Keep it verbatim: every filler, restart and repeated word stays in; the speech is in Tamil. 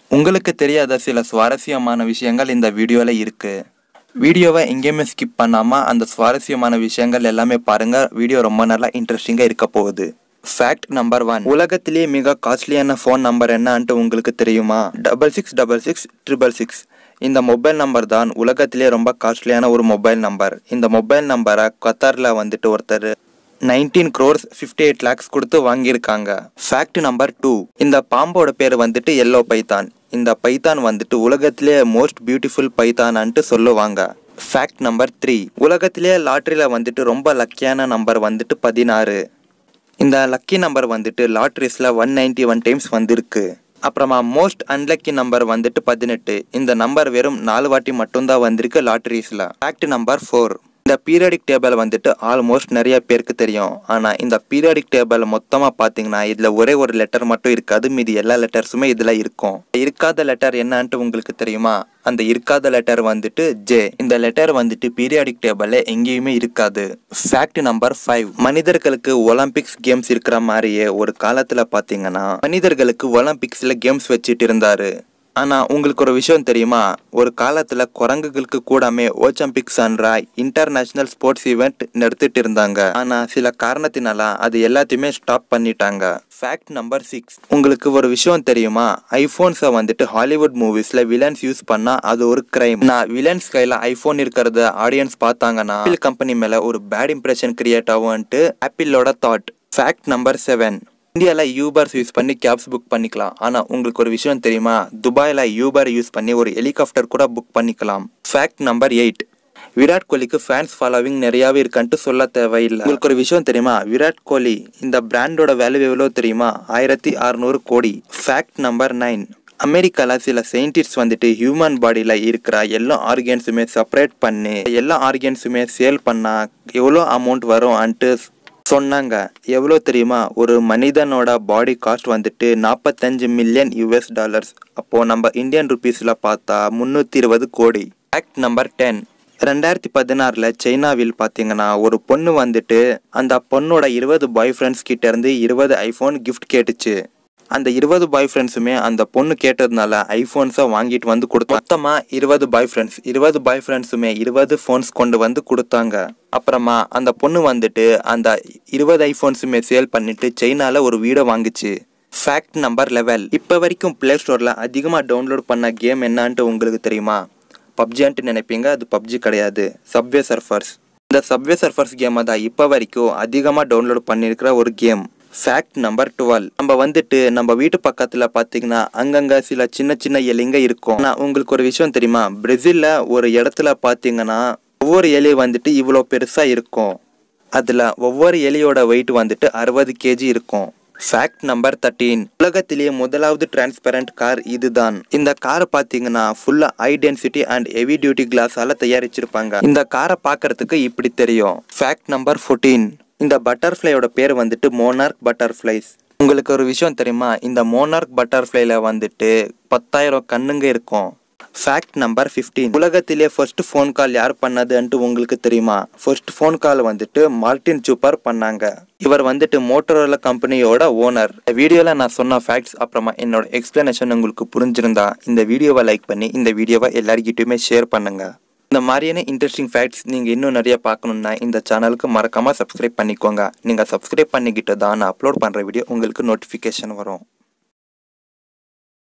உங்களுக்கு தெரியாத சில சுவாரஸ்யமான விஷயங்கள் இந்த வீடியோல இருக்கு. வீடியோவை எங்கேயுமே ஸ்கிப் பண்ணாம அந்த சுவாரஸ்யமான விஷயங்கள் எல்லாமே பாருங்க. வீடியோ ரொம்ப நல்லா இன்ட்ரெஸ்டிங்கா இருக்க போகுது. Fact number one. உலகத்திலேயே மிக காஸ்ட்லியான ஃபோன் நம்பர் என்னன்ட்டு உங்களுக்கு தெரியுமா? Double six double six triple six. இந்த மொபைல் நம்பர் தான் உலகத்திலேயே ரொம்ப காஸ்ட்லியான ஒரு மொபைல் நம்பர். இந்த மொபைல் நம்பரை கத்தாரில் வந்துட்டு ஒருத்தர் nineteen crores fifty eight lakhs கொடுத்து வாங்கியிருக்காங்க. Fact number two. இந்த பாம்போட பேர் வந்துட்டு எல்லோ பைத்தான். இந்த பைத்தான் வந்துட்டு உலகத்திலே மோஸ்ட் பியூட்டிஃபுல் பைத்தான்ட்டு சொல்லுவாங்க. Fact number three. உலகத்திலே லாட்ரியில் வந்துட்டு ரொம்ப லக்கியான நம்பர் வந்துட்டு பதினாறு. இந்த லக்கி நம்பர் வந்துட்டு லாட்ரிஸில் ஒன் நைன்டி ஒன் டைம்ஸ் வந்திருக்கு. அப்புறமா மோஸ்ட் அன்லக்கி நம்பர் வந்துட்டு பதினெட்டு. இந்த நம்பர் வெறும் நாலு வாட்டி மட்டும்தான் வந்திருக்கு லாட்ரிஸில். Fact number four. இந்த பீரியாடிக் டேபிள் வந்துட்டு ஆல்மோஸ்ட் நிறைய பேருக்கு தெரியும். ஆனால் இந்த பீரியாடிக் டேபிள் மொத்தமாக பார்த்தீங்கன்னா இதில் ஒரே ஒரு லெட்டர் மட்டும் இருக்காது. மீதி எல்லா லெட்டர்ஸுமே இதில் இருக்கும். இருக்காத லெட்டர் என்னன்ட்டு உங்களுக்கு தெரியுமா? அந்த இருக்காத லெட்டர் வந்துட்டு ஜே. இந்த லெட்டர் வந்துட்டு பீரியாடிக் டேபிள்ல எங்கேயுமே இருக்காது. Fact number five. மனிதர்களுக்கு ஒலிம்பிக்ஸ் கேம்ஸ் இருக்கிற மாதிரியே ஒரு காலத்துல பாத்தீங்கன்னா மனிதர்களுக்கு ஒலிம்பிக்ஸ்ல கேம்ஸ் வச்சுட்டு இருந்தாரு. ஆனா உங்களுக்கு ஒரு விஷயம் தெரியுமா? ஒரு காலத்துல குரங்குகளுக்கு கூடமே ஓலம்பிக்ஸ் என்ற இன்டர்நேஷனல் ஸ்போர்ட்ஸ் ஈவெண்ட் நடத்திட்டு இருந்தாங்க. ஆனா சில காரணத்தினால அது எல்லாத்தையுமே ஸ்டாப் பண்ணிட்டாங்க. Fact number six. உங்களுக்கு ஒரு விஷயம் தெரியுமா? ஐபோன்ஸை வந்துட்டு ஹாலிவுட் மூவிஸ்ல வில்லன்ஸ் யூஸ் பண்ணா அது ஒரு கிரைம். நான் வில்லன்ஸ் கையில ஐபோன் இருக்கிறத ஆடியன்ஸ் பார்த்தாங்கன்னா ஆப்பிள் கம்பெனி மேல ஒரு பேட் இம்ப்ரெஷன் கிரியேட் ஆகும்ட்டு ஆப்பிளோட தாட். Fact number seven. இந்தியாவில் யூபர்ஸ் யூஸ் பண்ணி கேப்ஸ் புக் பண்ணிக்கலாம். ஆனால் உங்களுக்கு ஒரு விஷயம் தெரியுமா? துபாயில் யூபர் யூஸ் பண்ணி ஒரு ஹெலிகாப்டர் கூட புக் பண்ணிக்கலாம். Fact number eight. விராட் கோலிக்கு ஃபேன்ஸ் ஃபாலோவிங் நிறையாவே இருக்கான்ட்டு சொல்ல தேவையில்லை. உங்களுக்கு ஒரு விஷயம் தெரியுமா? விராட் கோலி இந்த பிராண்டோட வேல்யூ எவ்வளோ தெரியுமா? ஆயிரத்தி அறுநூறு கோடி. Fact number nine. அமெரிக்காவில் சில சயின்டிஸ்ட் வந்துட்டு ஹியூமன் பாடியில் இருக்கிற எல்லா ஆர்கன்ஸுமே செப்பரேட் பண்ணி எல்லா ஆர்கன்ஸுமே சேல் பண்ணால் எவ்வளோ அமௌண்ட் வரும் அன்ட்டு சொன்னாங்க. எவ்வளோ தெரியுமா? ஒரு மனிதனோட பாடி காஸ்ட் வந்துட்டு நாற்பத்தஞ்சு மில்லியன் யூஎஸ் டாலர்ஸ். அப்போது நம்ம இந்தியன் ருபீஸில் பார்த்தா முந்நூற்றி இருபது கோடி. Fact number ten. ரெண்டாயிரத்தி பதினாறில் சைனாவில் பார்த்தீங்கன்னா ஒரு பொண்ணு வந்துட்டு அந்த பொண்ணோட இருபது பாய் ஃப்ரெண்ட்ஸ் கிட்டேருந்து இருபது ஐஃபோன் கிஃப்ட் கேட்டுச்சு. அந்த இருபது பாய் ஃப்ரெண்ட்ஸுமே அந்த பொண்ணு கேட்டதுனால ஐஃபோன்ஸை வாங்கிட்டு வந்து கொடுத்தா. மொத்தமாக இருபது பாய் ஃப்ரெண்ட்ஸ் இருபது பாய் ஃப்ரெண்ட்ஸுமே இருபது ஃபோன்ஸ் கொண்டு வந்து கொடுத்தாங்க. அப்புறமா அந்த பொண்ணு வந்துட்டு அந்த இருபது ஐஃபோன்ஸுமே சேல் பண்ணிட்டு சைனாவில் ஒரு வீடை வாங்குச்சு. Fact number level. இப்போ வரைக்கும் பிளே ஸ்டோரில் அதிகமாக டவுன்லோட் பண்ண கேம் என்னான்ட்டு உங்களுக்கு தெரியுமா? பப்ஜின்ட்டு நினைப்பீங்க, அது பப்ஜி கிடையாது. Subway Surfers. இந்த சப்வே சர்ஃபர்ஸ் கேமை தான் இப்போ வரைக்கும் அதிகமாக டவுன்லோட் பண்ணியிருக்கிற ஒரு கேம். Fact number twelve. நம்ம வந்துட்டு நம்ம வீட்டு பக்கத்தில் பார்த்தீங்கன்னா அங்கங்கே சில சின்ன சின்ன எலிங்க இருக்கும். ஆனால் உங்களுக்கு ஒரு விஷயம் தெரியுமா? பிரேசிலில் ஒரு இடத்துல பார்த்தீங்கன்னா ஒவ்வொரு எலி வந்துட்டு இவ்வளோ பெருசாக இருக்கும். அதில் ஒவ்வொரு எலியோட வெயிட் வந்துட்டு அறுபது கேஜி இருக்கும். Fact number thirteen. உலகத்திலேயே முதலாவது டிரான்ஸ்பரண்ட் கார் இதுதான். இந்த காரை பார்த்தீங்கன்னா ஃபுல்லாக high density and heavy duty கிளாஸால் தயாரிச்சிருப்பாங்க. இந்த காரை பார்க்கறதுக்கு இப்படி தெரியும். Fact number fourteen. இந்த பட்டர்ஃப்ளையோட பேர் வந்துட்டு மோனார்க் பட்டர்ஃப்ளைஸ். உங்களுக்கு ஒரு விஷயம் தெரியுமா? இந்த மோனார்க் பட்டர்ஃப்ளைல வந்துட்டு பத்தாயிரம் கண்ணுங்க இருக்கும். Fact number fifteen. உலகத்திலே ஃபர்ஸ்ட் ஃபோன் கால் யார் பண்ணதுன்ட்டு உங்களுக்கு தெரியுமா? ஃபர்ஸ்ட் ஃபோன் கால் வந்துட்டு மார்டின் சூப்பர் பண்ணாங்க. இவர் வந்துட்டு மோட்டோரோலா கம்பெனியோட ஓனர். இந்த வீடியோவில் நான் சொன்ன ஃபேக்ட்ஸ் அப்புறமா என்னோட எக்ஸ்பிளனேஷன் உங்களுக்கு புரிஞ்சிருந்தா இந்த வீடியோவை லைக் பண்ணி இந்த வீடியோவை எல்லாருக்கிட்டையுமே ஷேர் பண்ணுங்க. இந்த மாதிரியான இன்ட்ரெஸ்டிங் ஃபேக்ட்ஸ் நீங்கள் இன்னும் நிறைய பார்க்கணுன்னா இந்த சேனலுக்கு மறக்காமல் சப்ஸ்கிரைப் பண்ணிக்கோங்க. நீங்கள் சப்ஸ்கிரைப் பண்ணிக்கிட்டு தான் நான் அப்லோட் பண்ணுற வீடியோ உங்களுக்கு நோட்டிஃபிகேஷன் வரும்.